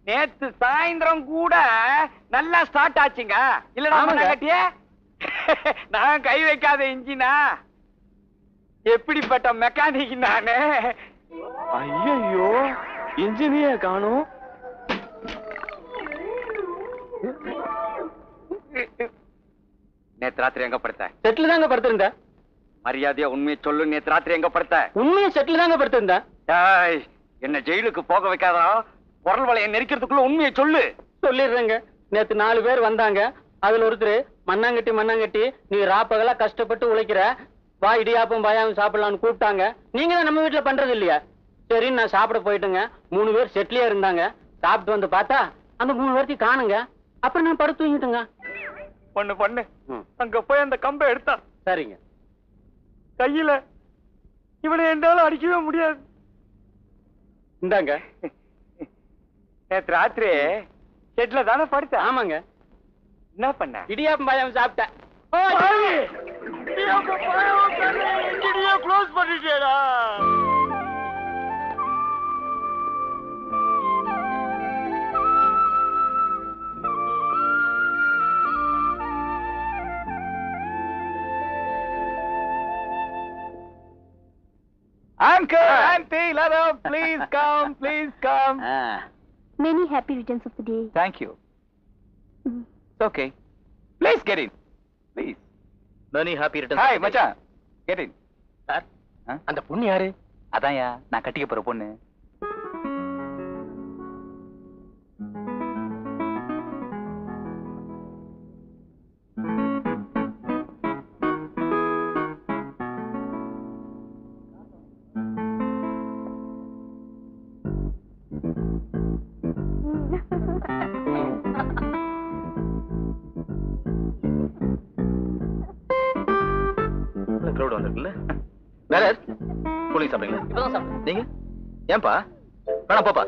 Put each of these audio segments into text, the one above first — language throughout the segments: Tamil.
நேத்து சாயந்தரம் கூட நல்லா ஸ்டார்ட் ஆச்சுங்க. இல்ல கட்டிய நான் கை வைக்காத இன்ஜினா எப்படிப்பட்ட மெக்கானிக் நானு. ஐயோ இன்ஜினிய காணும். நேத்து ராத்திரி எங்க படுத்த? செட்டில் தாங்க படுத்திருந்த. மரியாதையா உண்மையை சொல்லு. நேத்து ராத்திரி எங்க படுத்த? உண்மையை செட்டில் தாங்க படுத்திருந்த. என்ன ஜெயிலுக்கு போக வைக்காதா? குரல் வளைய நெரிக்கிறதுக்குள்ள உண்மையை சொல்லு. சொல்லிடுறேங்க. நேத்து 4 பேர் வந்தாங்க. அதுல ஒருத்தர் மண்ணாங்கட்டி நீ ராப்பகலா கஷ்டப்பட்டு உழைக்கிற, வா இடியாப்பம் பாயாவும் சாப்பிடலாம்னு கூப்பிட்டாங்க. நீங்க தான் நம்ம வீட்டுல பண்றது இல்லையா? சரி நான் சாப்பிட போயிட்டுங்க. 3 பேர் செட்லியா இருந்தாங்க. சாப்பிட்டு வந்து பார்த்தா அந்த 3 பேர்த்தையும் காணுங்க. அப்புறம் நான் படுத்து தூங்கிட்டுங்க. பொண்ணு அங்க போய் அந்த கம்பை எடுத்தா. சரிங்க. கையில இவனை என்னால அடிக்கவே முடியாது. இந்தாங்க. நேற்று ராத்திரி செட்ல தானே படுத்த? ஆமாங்க. என்ன பண்ண? இடியாப்பம் பாயாவும் சாப்பிட்டேன். க்ளோஸ் பண்ணிட்டேடா. Uncle, auntie, Lada, please come, please come. Many happy returns of the day. Thank you. It's okay. Please get in. Please. Many happy returns. Hi, மச்சான். Get in. சார், அந்த பொண்ணு யாரு? அதான்யா நான் கட்டிக்க போற பொண்ணு. கிரௌட் வந்திருக்குல்ல. வேற கூலிங் சாப்பிடுங்களா? இப்பதான் சாப்பிட்டேன். நீங்க ஏன்பா? வேணாம் போப்பா.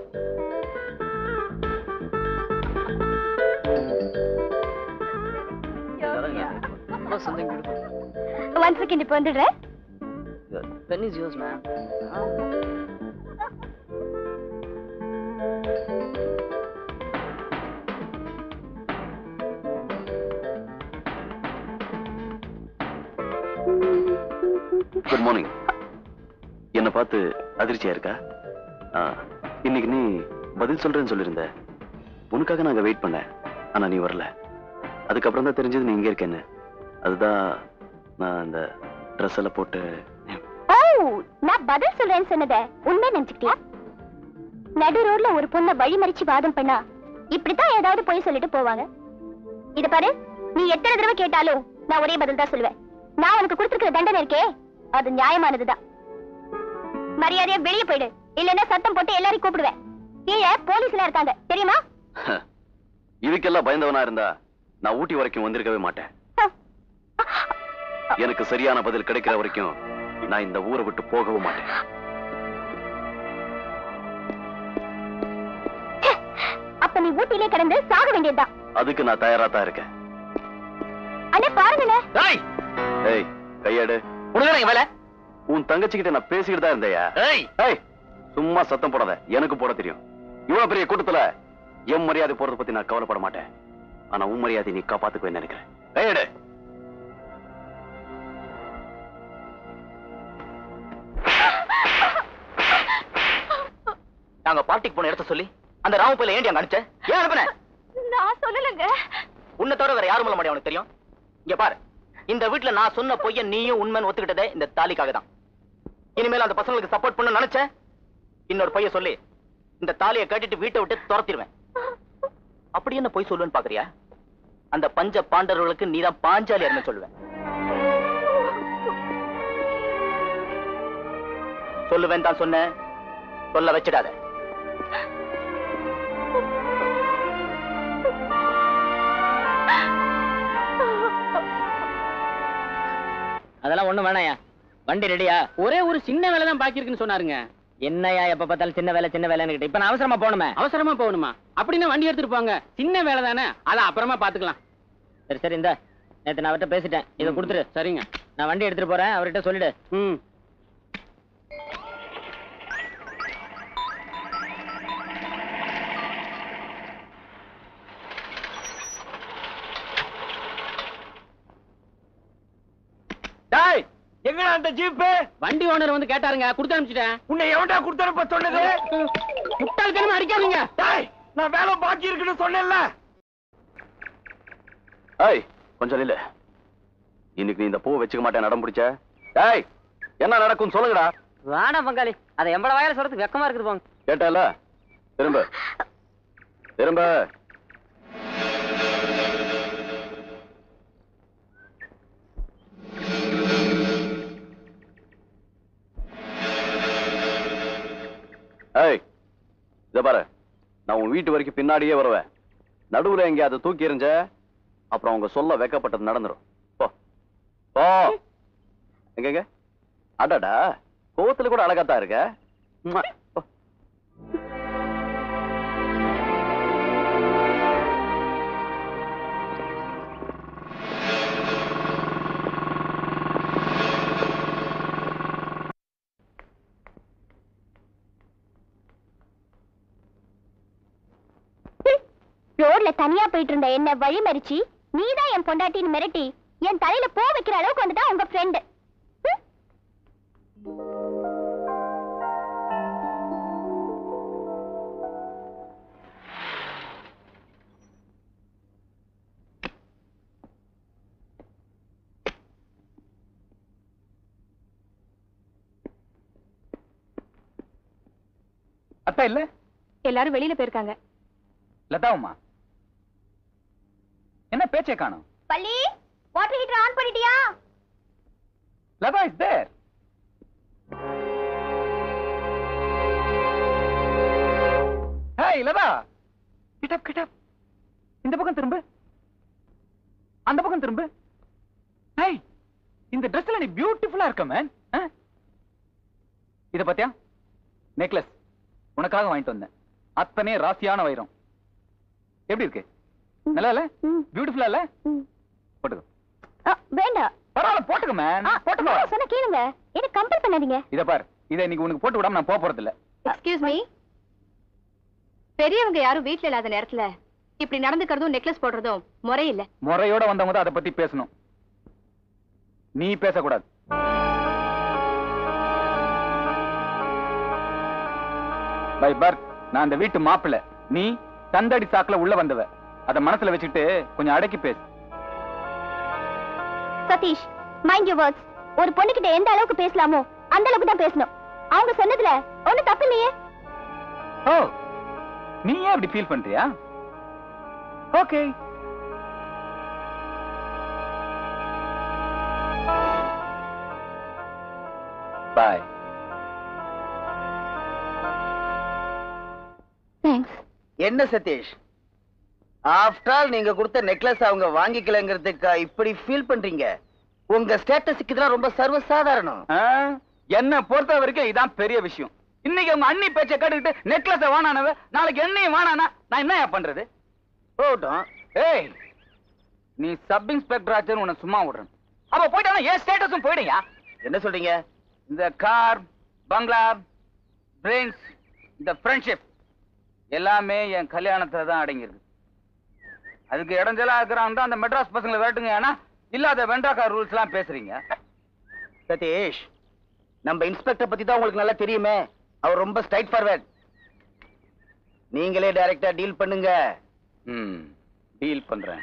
One second, இப்ப வந்துடுறேன். Pen is yours, man. Good morning. என்ன பார்த்து அதிர்ச்சியா இருக்கா? இன்னைக்கு நீ பதில் சொல்றேன்னு சொல்லியிருந்த. உனக்காக நாங்க வெயிட் பண்ணேன். ஆனா நீ வரல. அதுக்கப்புறம் தான் தெரிஞ்சது நீ இங்க இருக்கேன்னு. அதுதான் நான் அந்த ட்ரெஸ் எல்லாம் போட்டு. நான் பதில் சொல்றேன்னு சொன்னதை உண்மை நினைச்சுக்கிட்டியா? நடு ரோட்ல ஒரு பொண்ணை வழி மறிச்சு வாதம் பண்ணா இப்படித்தான் ஏதாவது போய் சொல்லிட்டு போவாங்க. இத பாரு, நீ எத்தனை தடவை கேட்டாலும் நான் ஒரே பதில் தான் சொல்லுவேன். நான் உனக்கு கொடுத்திருக்கிற தண்டனை இருக்கே, அது நியாயமானதுதான். மரியாதையா வெளியே போயிடு, இல்லன்னா சத்தம் போட்டு எல்லாரையும் கூப்பிடுவேன். கீழே போலீஸ்ல இருக்காங்க, தெரியுமா? இதுக்கெல்லாம் பயந்தவனா இருந்தா நான் ஊட்டி வரைக்கும் வந்திருக்கவே மாட்டேன். எனக்கு சரியான பதில் கிடைக்கிற வரைக்கும் நான் இந்த ஊரை விட்டு போகவும் மாட்டேன். அப்ப நீ ஊட்டிலே கடந்து சாக வேண்டியதுதான். அதுக்கு நான் தயாரா தான் இருக்கேன். அண்ணே பாருங்களே. ஏய் கையாடு. உனக்கு வேலை? உன் தங்கச்சி கிட்ட நான் பேசிக்கிட்டு தான் இருந்தேயா? ஏய் சும்மா சத்தம் போடாத. எனக்கு போட தெரியும். இவ்வளவு பெரிய கூட்டத்துல என் மரியாதை போறத பத்தி நான் கவலைப்பட மாட்டேன். ஆனா உன் மரியாதை நீ காப்பாத்துக்குவேன்னு நினைக்கிறேன். கையாடு. நாங்க பார்ட்டிக்கு போன இடத்த சொல்லி அந்த ராமபுயில ஏண்டி அங்க அனுப்பிச்ச? ஏன் அனுப்புன? நான் சொல்லலங்க. உன்னை தவிர வேற யாரும் சொல்ல மாட்டேன். உனக்கு தெரியும். இங்க பாரு, இந்த வீட்டுல நான் சொன்ன பொய்ய நீயும் உண்மைன்னு ஒத்துக்கிட்டதே இந்த தாலிக்காக தான். இனிமேல் அந்த பசங்களுக்கு சப்போர்ட் பண்ண நினைச்சேன், இன்னொரு பொய்ய சொல்லி இந்த தாலியை கட்டிட்டு வீட்டை விட்டு துரத்திடுவேன். அப்படி என்ன பொய் சொல்லுவேன்னு பாக்குறியா? அந்த பஞ்ச பாண்டவர்களுக்கு நீதான் பாஞ்சாலியர்னு சொல்லுவேன். சொல்லுவேன் தான் சொன்ன, சொல்ல வச்சிடாத. அதெல்லாம் ஒண்ணும் வேணாயா. வண்டி ரெடியா? ஒரே ஒரு சின்ன வேலை தான் பாக்கி இருக்குன்னு சொன்னாருங்க. என்னையா எப்ப பார்த்தாலும் சின்ன வேலைன்னு கிட்ட. இப்ப நான் அவசரமா போகணுமே. அவசரமா போகணுமா? அப்படின்னா வண்டி எடுத்துட்டு போங்க. சின்ன வேலை தானே, அதை அப்புறமா பாத்துக்கலாம். சரி சரி, இந்த நேத்து நான் அவர்கிட்ட பேசிட்டேன், இதை கொடுத்துரு. சரிங்க, நான் வண்டி எடுத்துட்டு போறேன், அவர்கிட்ட சொல்லிடு. அந்த ஜீப்பு? வண்டி ஓனர் வந்து கேட்டாருங்க, கொடுத்து அனுப்பிச்சிட்டேன். உன்னை எவன்டா கொடுத்தனுப்ப சொன்னது? முட்டாள்தனமா அடிக்காதீங்க. டேய், நான் வேலை பாக்கி இருக்குன்னு சொன்னேன்ல. ஏய் கொஞ்சம் இல்ல, இன்னைக்கு நீ இந்த பூ வச்சுக்க மாட்டேன் நடம் பிடிச்ச. ஏய் என்ன நடக்கும் சொல்லுங்கடா. வேணா பங்காளி, அதை எம்பட வாயில சொல்றதுக்கு வெக்கமா இருக்குது போங்க. கேட்டல, திரும்ப திரும்ப. ஏய் இத பாரு, நான் உன் வீட்டு வரைக்கும் பின்னாடியே வருவேன். நடுவுல எங்க அதை தூக்கி எறிஞ்ச அப்புறம் அவங்க சொல்ல வெக்கப்பட்டது நடந்துரும். போ போ. எங்க அடடா, கோவத்துல கூட அழகாத்தான் இருக்க. உம்மா. போ. ரோட்ல தனியா போயிட்டு இருந்த என்ன வழி மறிச்சு நீதான் என் பொண்டாட்டின்னு மிரட்டி என் தலையில போ வைக்கிற அளவுக்கு வந்துட்டா உங்க ஃப்ரெண்டு. அத்தா இல்ல? எல்லாரும் வெளியில போயிருக்காங்க. லதாவுமா என்ன பேச்சே காணோம்? பள்ளி, வாட்டர் ஹீட்டர் ஆன் பண்ணிட்டியா? Latha is there. Hey Latha, get up இந்த பக்கம் திரும்பு, அந்த பக்கம் திரும்பு. ஹேய், இந்த Dressல நீ பியூட்டிஃபுல்லா இருக்க மேன். இத பாத்தியா? நெக்லஸ் உனக்காக வாங்கிட்டு வந்தேன். அத்தனை ராசியான வைரம். எப்படி இருக்கு? நல்லா இல்ல? பியூட்டிஃபுல்லா இல்ல? போட்டுக்கோ. வேண்டாம். பரவாயில்ல, போட்டுக்கோ மேன், போட்டுக்கோ. சொன்ன கேளுங்க, என்ன கம்பல் பண்ணாதீங்க. இத பாரு, இத இன்னைக்கு உனக்கு போட்டு விடாம நான் போறது இல்ல. எக்ஸ்கியூஸ் மீ, பெரியவங்க யாரும் வீட்ல இல்லாத நேரத்துல இப்படி நடந்துக்கிறதும் நெக்லஸ் போடுறதும் முறையில்ல. முறையோட வந்தவங்க தான் அதை பத்தி பேசணும், நீ பேசக்கூடாது. பை பர்த் நான் அந்த வீட்டு மாப்பிள்ளை, நீ தந்தடி சாக்குல உள்ள வந்தவ. அத மனசுல வச்சுட்டு கொஞ்சம் அடக்கி பேசு. Satish, mind your words. ஒரு பொண்ணுகிட்ட எந்த அளவுக்கு பேசலாமோ அந்த அளவுக்கு தான் பேசணும். அவங்க சொன்னதுல ஒண்ணு தப்பு இல்லையே. ஓ, நீ ஏன் அப்படி ஃபீல் பண்றியா? ஓகே. பாய். தேங்க்ஸ். என்ன சதீஷ், ஆஃப்டர் ஆல் நீங்க கொடுத்த நெக்லஸ் அவங்க வாங்கிக்கலங்கிறதுக்கு இப்படி ஃபீல் பண்றீங்க? உங்க ஸ்டேட்டஸ்க்கு இதெல்லாம் ரொம்ப சர்வசாதாரணம். என்ன பொறுத்த வரைக்கும் இதான் பெரிய விஷயம். இன்னைக்கு உங்க அண்ணி பேச்ச கேட்டுக்கிட்டு நெக்லஸ் வானானவ நாளைக்கு என்னையும் வானானா நான் என்ன பண்றது? போகட்டும். ஏய், நீ சப் இன்ஸ்பெக்டர் ஆச்சுன்னு உன்னை சும்மா விடுறேன். அப்ப போயிட்டானா என் ஸ்டேட்டஸும் போயிடுயா. என்ன சொல்றீங்க? இந்த கார், பங்களா, பிரெயின்ஸ், இந்த ஃப்ரெண்ட்ஷிப் எல்லாமே என் கல்யாணத்துல தான் அடங்கியிருக்கு. அதுக்கு இடைஞ்சலா இருக்கிறான் தான் அந்த மெட்ராஸ் பசங்களை விரட்டுங்க. ஏன்னா இல்லாத வெண்ட்ராக்கார் ரூல்ஸ் எல்லாம் பேசுறீங்க. சதீஷ், நம்ம இன்ஸ்பெக்டர் பத்தி தான் உங்களுக்கு நல்லா தெரியுமே. அவர் ரொம்ப ஸ்ட்ரைட் ஃபார்வர்ட். நீங்களே டைரக்டா டீல் பண்ணுங்க. டீல் பண்றேன்.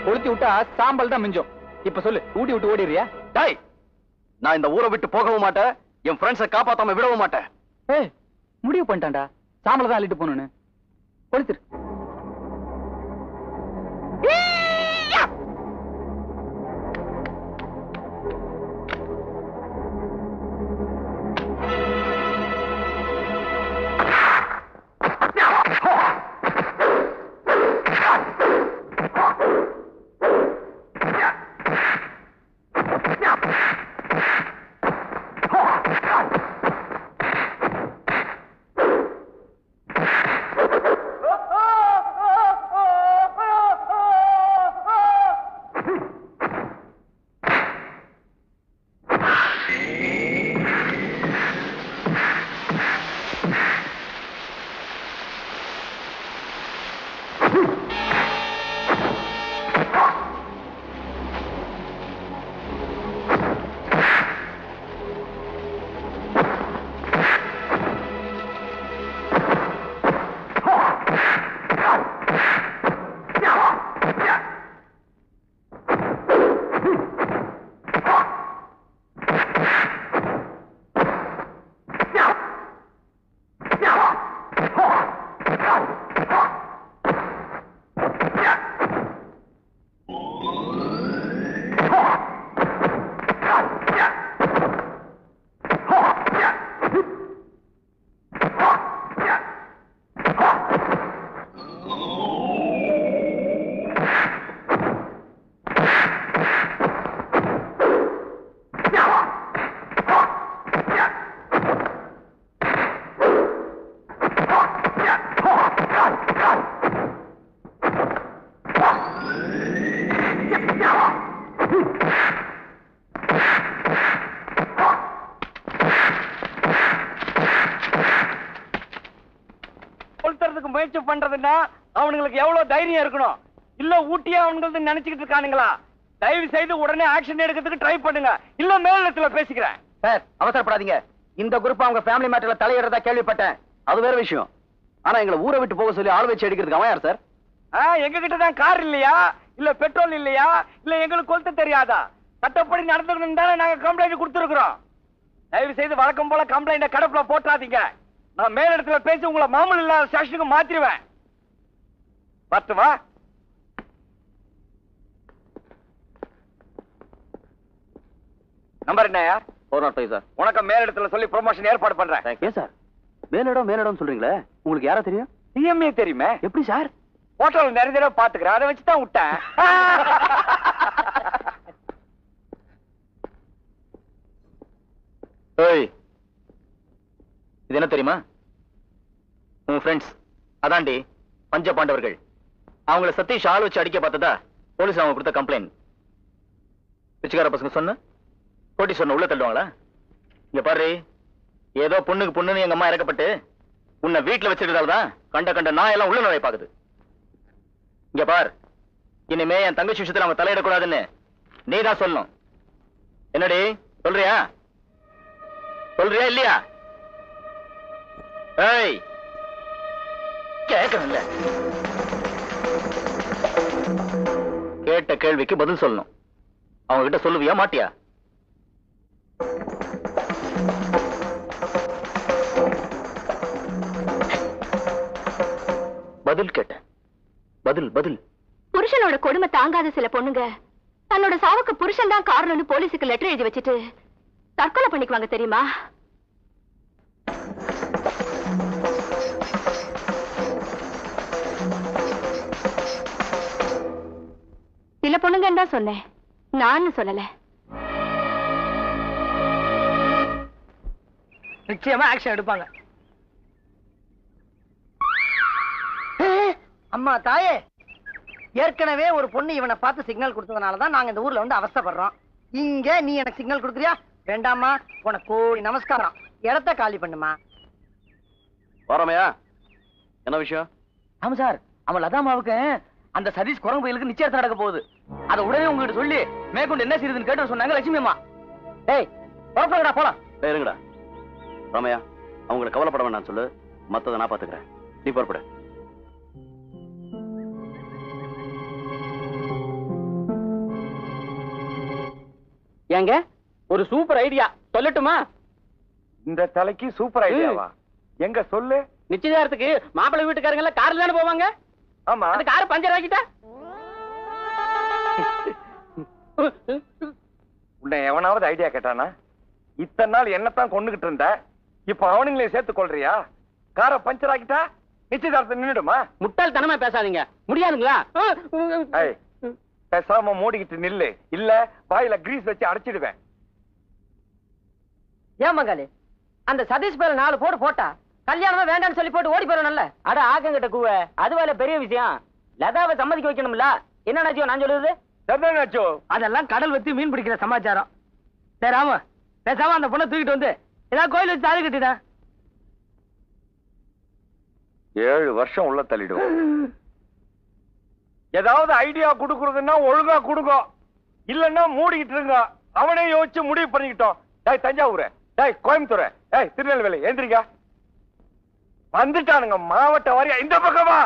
கொளுத்தி விட்டா சாம்பல் தான் மிஞ்சம். இப்ப சொல்லு, ஊட்டி விட்டு ஓடிடுறியா? டேய், நான் இந்த ஊரை விட்டு போகவும் மாட்டேன், என் ஃப்ரெண்ட்ஸை காப்பாத்தாம விடவும் மாட்டேன். ஏய், முடிவு பண்ணிட்டான்டா, சாம்பல தான் அள்ளிட்டு போகணும்னு. கொளுத்துரு. முயற்சி பண்றதுன்னா அவனுங்களுக்கு எவ்வளவு தைரியம் இருக்கணும். இல்ல ஊட்டியா அவனுங்களுக்கு நினைச்சுக்கிட்டு இருக்கானுங்களா? தயவு செய்து உடனே ஆக்ஷன் எடுக்கிறதுக்கு ட்ரை பண்ணுங்க, இல்ல மேலிடத்துல பேசிக்கிறேன். சார், அவசரப்படாதீங்க. இந்த குரூப் அவங்க ஃபேமிலி மேட்டர்ல தலையிடுறதா கேள்விப்பட்டேன். அது வேற விஷயம். ஆனா எங்களை ஊரை விட்டு போக சொல்லி ஆள் வச்சு அடிக்கிறதுக்கு அவன் யார் சார்? எங்க கிட்ட தான் கார் இல்லையா, இல்ல பெட்ரோல் இல்லையா, இல்ல எங்களுக்கு கொளுத்த தெரியாதா? சட்டப்படி நடந்துக்கணும் தானே நாங்க கம்ப்ளைண்ட் கொடுத்துருக்கிறோம். தயவு செய்து வழக்கம் போல கம்ப்ளைண்ட கடப்புல போட்டாதீங்க. நான் மேலிடத்துல பேசி உங்களை மாமூல் இல்லாத ஸ்டேஷனுக்கு மாத்திருவேன். பார்த்து வா. நம்பர் என்னயா? 405 சார். உனக்கு மேலிடத்துல சொல்லி ப்ரொமோஷன் ஏற்பாடு பண்றேன். ஏன் சார் மேலிடம் சொல்றீங்களே, உங்களுக்கு யாரா தெரியும்? டிஎம்ஏ தெரியுமே. எப்படி சார்? போட்டோல நிறைய தடவை பாத்துக்கிறேன், அதை வச்சுதான் விட்டேன். இது என்ன தெரியுமா? உன் ஃப்ரெண்ட்ஸ் அதாண்டி பஞ்ச பாண்டவர்கள். அவங்கள சதீஷ் ஆள் வச்சு அடிக்க பார்த்ததா போலீஸ் அவங்க கொடுத்த கம்ப்ளைண்ட். பிச்சைக்கார பசங்க சொன்ன போட்டி சொன்ன உள்ள தள்ளுவாங்களா? இங்க பாரு, ஏதோ பொண்ணுக்கு பொண்ணுன்னு எங்க அம்மா இறக்கப்பட்டு உன்னை வீட்டுல வச்சிருக்கிறதால்தான் கண்ட நான் எல்லாம் உள்ள நுழைய பாக்குது. இங்க பார், இனிமே என் தங்கச்சி விஷயத்துல அவங்க தலையிடக்கூடாதுன்னு நீ தான் சொல்லணும். என்னடி சொல்றியா இல்லையா? ஏய், கேட்கல. கேட்ட கேள்விக்கு பதில் சொல்லணும். அவங்க கிட்ட சொல்லுவியா மாட்டியா? பதில் கேட்டேன். பதில். புருஷனோட கொடுமை தாங்காத சில பொண்ணுங்க தன்னோட சாவுக்கு புருஷன் தான் காரணம்னு போலீஸுக்கு லெட்டர் எழுதி வச்சுட்டு தற்கொலை பண்ணிக்குவாங்க தெரியுமா? சில பொண்ணுங்க தான் சொன்னேன், நான் சொல்லல. நிச்சயமா ஆக்ஷன் எடுப்பாங்க. அம்மா தாயே, ஏற்கனவே ஒரு பொண்ணு இவனை பார்த்து சிக்னல் கொடுத்ததுனாலதான் நாங்க இந்த ஊர்ல வந்து அவஸ்தைப்படுறோம். இங்க நீ எனக்கு சிக்னல் கொடுக்குறியா? வேண்டாமா, உனக்கு கோடி நமஸ்காரம். இடத்த காலி பண்ணுமா. வரோமையா, என்ன விஷயம்? ஆமா சார், அவன் லதாமாவுக்கு அந்த சதீஷ் குரங்கு பயிலுக்கு நிச்சயத்தை நடக்க போகுது. அதை உடனே உங்ககிட்ட சொல்லி மேற்கொண்டு என்ன செய்யுதுன்னு கேட்டு சொன்னாங்க லட்சுமி அம்மா. டேய் புறப்படுங்கடா, போலாம். இருங்கடா ராமையா, அவங்களை கவலைப்பட வேண்டாம் சொல்லு, மத்ததை நான் பாத்துக்கிறேன். நீ புறப்படு. ஏங்க ஒரு சூப்பர் ஐடியா சொல்லட்டுமா? இந்த தலைக்கு சூப்பர் ஐடியாவா? எங்க சொல்லு. நிச்சயதார்த்தத்துக்கு மாப்பிள்ளை வீட்டுக்காரங்க எல்லாம் கார்ல தானே போவாங்க. ஆமா. அந்த காரை பஞ்சர் ஆக்கிட்டா உன்னை எவனாவது ஐடியா கேட்டானா? இத்தனை நாள் என்னத்தான் கொண்டுகிட்டு இருந்த, இப்ப அவனுங்களே சேர்த்து கொள்றியா? காரை பஞ்சர் ஆக்கிட்டா நிச்சயதார்த்தம் நின்னுடுமா? முட்டாள்தனமா பேசாதீங்க. முடியாதுங்களா? ஏய், பேசாம மூடிக்கிட்டு நில்லு, இல்ல வாயில கிரீஸ் வச்சு அடைச்சிடுவேன். ஏன் மங்காளி அந்த சதீஷ் பேர 4 போடு போட்டா கல்யாணமா வேண்டாம்னு சொல்லி போட்டு ஓடி போறோம்ல. அட ஆக்கங்கிட்ட கூவ அதுவால பெரிய விஷயம். லதாவை சம்மதிக்க வைக்கணும்ல. என்ன நாச்சியோ நான் சொல்லுது? சரிதானாச்சோ? அதெல்லாம் கடல் வச்சு மீன் பிடிக்கிற சமாச்சாரம். சரி ஆமா, பேசாம அந்த பொண்ணை தூக்கிட்டு வந்து ஏதாவது கோயில் வச்சு தாலி கட்டிடா. 7 வருஷம் உள்ள தள்ளிடுவோம். ஏதாவது ஐடியா குடுக்குறதுன்னா ஒழுங்கா குடுங்க, இல்லன்னா மூடிக்கிட்டு இருங்க. அவனே யோசிச்சு முடிவு பண்ணிக்கிட்டோம். டேய் தஞ்சாவூர், டேய் கோயம்புத்தூர், டேய் திருநெல்வேலி, எந்திரிங்க. வந்துட்டானுங்க மாவட்ட வாரியா. இந்த பக்கமா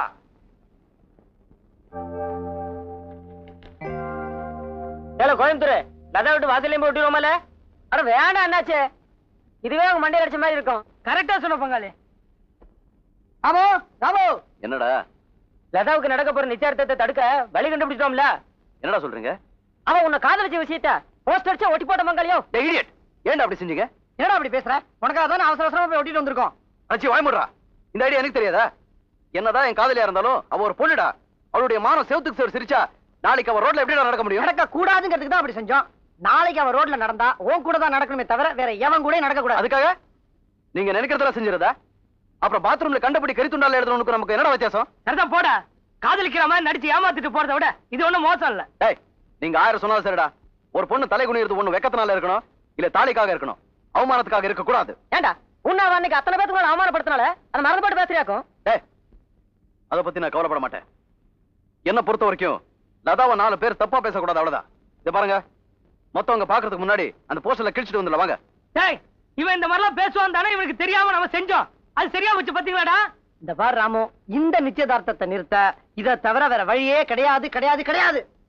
கோயம்புத்தூர் லதா விட்டு வாசலையும் போட்டுருவோமல. அட வேண்டாம் என்னாச்சு, இதுவே உங்க மண்டையில அடிச்ச மாதிரி இருக்கும். கரெக்டா சொன்ன பங்காளி. ஆமோ ராமோ, என்னடா லதாவுக்கு நடக்க போற நிச்சயதார்த்தத்தை தடுக்க வழி கண்டுபிடிச்சோம்ல. என்னடா சொல்றீங்க? அவன் உன்னை காதலிச்ச விஷயத்த போஸ்ட் அடிச்சா ஒட்டி போட்ட பங்காளியோ. இடியட், ஏன்டா அப்படி செஞ்சீங்க? என்னடா அப்படி பேசுற? உனக்காக தான் அவசர அவசரமா போய் ஒட்டிட்டு வந்திருக்கோம். அச்சி வாய்முடுறா. இந்த ஐடியா எனக்கு தெரியாதா? என்னதான் என் காதலியா இருந்தாலும் அவ ஒரு பொண்ணுடா. அவளுடைய மானம் செவத்துக்கு செவரு சிரிச்சா நாளைக்கு அவ ரோட்ல எப்படி நடக்க முடியும்? நடக்க கூடாதுங்கிறதுக்கு தான் அப்படி செஞ்சோம். நாளைக்கு அவன் ரோட்ல நடந்தா உன் கூட தான் நடக்கணுமே தவிர வேற எவன் கூட நடக்க கூடாது. அதுக்காக நீங்க நினைக்கிறதெல்லாம் செஞ்சிருந்தா அப்புறம் பாத்ரூம்ல கண்டபடி கரித்துண்டால எழுதுறவனுக்கு நமக்கு என்னடா வித்தியாசம்? சரிதான் போட. காதலிக்கிற மாதிரி நடிச்சு ஏமாத்திட்டு போறதை விட இது ஒண்ணும் மோசம் இல்ல. டேய், நீங்க 1000 சொன்னாலும் சரிடா. ஒரு பொண்ணு தலை குனியிறது ஒண்ணு வெக்கத்தினால இருக்கணும், இல்ல தாலிக்காக இருக்கணும், அவமானத்துக்காக இருக்க கூடாது. ஏண்டா உன்னை அன்னைக்கு அத்தனை பேத்துக்கு மேல அவமானப்படுத்தினால அதை மறந்து போட்டு பேசுறியாக்கும். டேய், அத பத்தி நான் கவலைப்பட மாட்டேன். என்ன பொறுத்த வரைக்கும் லதாவை 4 பேர் தப்பா பேசக்கூடாது, அவ்வளவுதான். இத பாருங்க, மொத்தவங்க பாக்குறதுக்கு முன்னாடி அந்த போஸ்டர்ல கிழிச்சிட்டு வந்துடல வாங்க. டேய், இவன் இந்த மாதிரிலாம் பேசுவான் தானே இவனுக்கு தெரியாம நம்ம செஞ்சோம். அது சரியா வச்சு பாத்தீங்களாடா? இந்த பாரு ராமு, இந்த நிச்சயதார்த்தத்தை நிறுத்த இதை தவிர வேற வழியே கிடையாது கிடையாது கிடையாது.